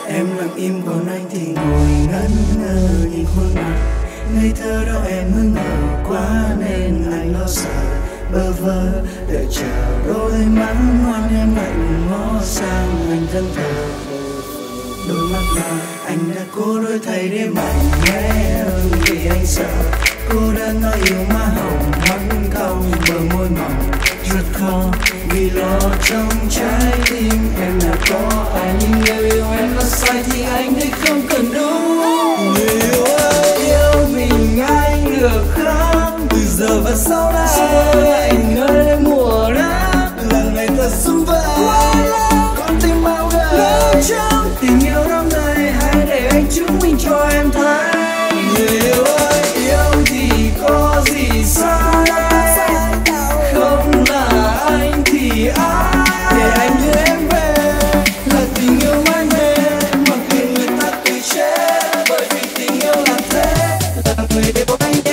Em lặng im còn anh thì ngồi ngẩn ngơ nhìn khuôn mặt ngây thơ đó em hững hờ quá nên anh lo sợ bơ vơ đợi chờ đôi mắt ngoan em lạnh ngó sang anh thân thờ đôi mắt nào anh đã cố đổi thay để mạnh mẽ hơn vì anh sợ cô đơn nói yêu má hồng mắt cong bờ môi mỏng rất khó vì lo trong trái tim em là có ai nhưng nếu yêu em là sai thì anh ấy không cần đúng người yêu ơi yêu mình anh được không từ giờ và sau này anh ơi mùa nắng là ngày ta xung vầy con tim bao gầy trong tình yêu đắm đầy hãy để anh chứng minh cho em thấy người yêu ơi yêu thì có gì sai không là anh thì ai để anh đưa em về là tình yêu mãi mê mặc kệ người ta cười chết bởi vì tình yêu là thế là người để anh nhé.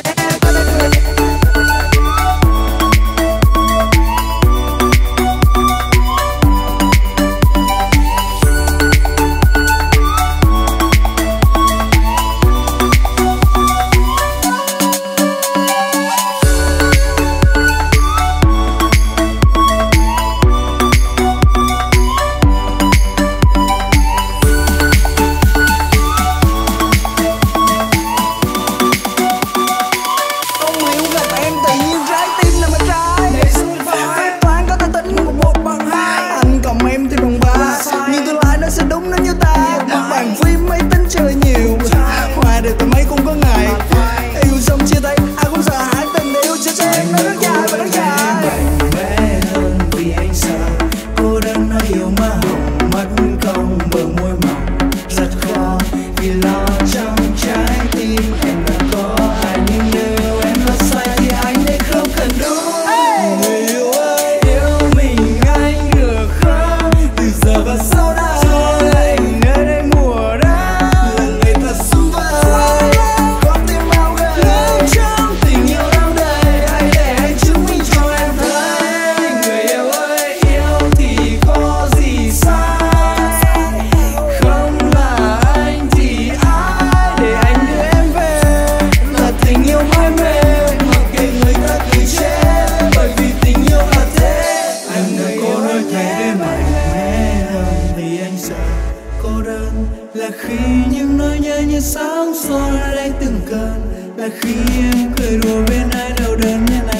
Là khi những nỗi nhớ như sáng soi lấy từng cơn là khi em cười đùa bên ai đau đớn như này.